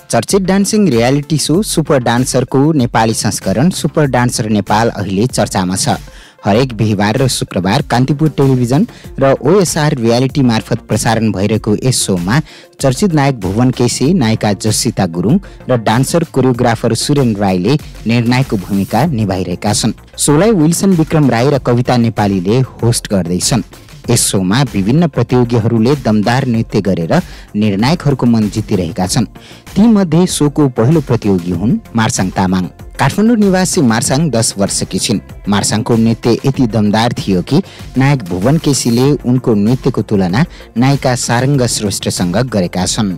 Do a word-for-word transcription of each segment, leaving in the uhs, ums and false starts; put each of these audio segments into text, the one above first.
चर्चित dancing reality show super डान्सरको नेपाली संस्करण सुपर डान्सर नेपाल अहिले चर्चामा छ। हरेक बिहीबार र शुक्रबार कान्तिपुर टेलिभिजन र ओएसआर रियालिटी मार्फत प्रसारण भइरहेको यस शोमा चर्चित नायक भुवन केसी, नायिका जसिता गुरुङ र डान्सर कोरियोग्राफर सुरेन राईले निर्णायकको भूमिका निभाइरहेका छन्। शोलाई विल्सन विक्रम राई र कविता नेपालीले होस्ट गर्दैछन्। यस शोमा विभिन्न प्रतियोगीहरूले दमदार नृत्य गरेर निर्णायकहरूको मन जितिरहेका छन्। ती मध्ये शोको पहिलो प्रतियोगी हुन् मार्साङ तामाङ। काठमाडौँ निवासी मार्साङ दस वर्षकी छिन्। मार्साङको नृत्य यति दमदार थियो कि नायक भुवन केसीले उनको नृत्यको तुलना नायिका सारङ्गा श्रेष्ठसँग गरेका छन्।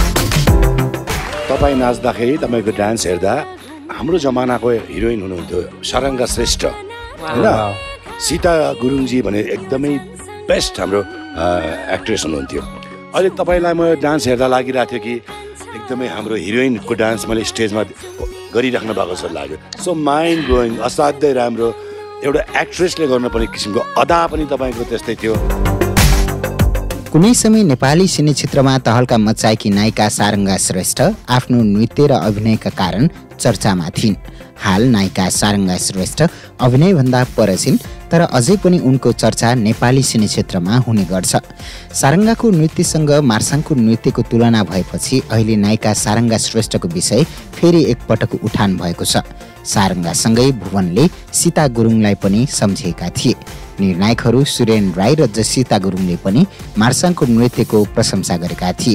तपाईँ नाच्दाखेरि तपाईँको डान्स हेर्दा हाम्रो जमानाको हिरोइन हुनुहुन्थ्यो सारङ्गा श्रेष्ठ हैन, सीता गुरुङजी भने एकदमै बेस्ट हाम्रो एक्ट्रेस हुनुहुन्थ्यो। अहिले तपाईँलाई म डान्स हेर्दा लागिरहेको थियो कि एकदमै हाम्रो हिरोइनको डान्स मैले स्टेजमा गरिराख्नु भएको जस्तो लाग्यो। सो माइन्ड ब्लोइङ, असाध्यै राम्रो। एउटा एक्ट्रेसले गर्नुपर्ने किसिमको अदा पनि तपाईँको त्यस्तै थियो। कुनै समय नेपाली सिने क्षेत्रमा तहल्का मचाएकी नायिका सारङ्गा श्रेष्ठ आफ्नो नृत्य र अभिनयका कारण चर्चामा थिइन्। हाल नायिका सारङ्गा श्रेष्ठ अभिनयभन्दा पर छिन्, तर अझै पनि उनको चर्चा नेपाली सिने क्षेत्रमा हुने गर्छ। सारङ्गाको नृत्यसँग मार्साङको नृत्यको तुलना भएपछि अहिले नायिका सारङ्गा श्रेष्ठको विषय फेरि एकपटक उठान भएको छ। सारङ्गासँगै भुवनले सीता गुरुङलाई पनि सम्झेका थिए। निर्णायकहरू सुरेन राई र जसिता गुरुङले पनि मार्साङको नृत्यको प्रशंसा गरेका थिए।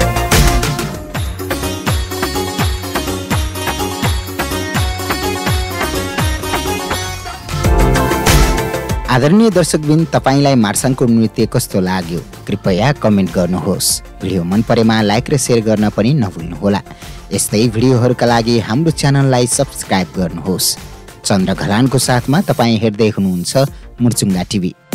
आदरणीय दर्शकबिन, तपाईलाई मार्साङको नृत्य कस्तो लाग्यो? कृपया कमेन्ट गर्नुहोस्। भिडियो मन परेमा लाइक र शेयर गर्न पनि नभुल्नुहोला। यस्तै भिडियोहरूका लागि हाम्रो च्यानललाई सब्स्क्राइब गर्नुहोस्। चन्द्र घलानको साथमा तपाईँ हेर्दै हुनुहुन्छ मुर्चुङ्गा टिभी।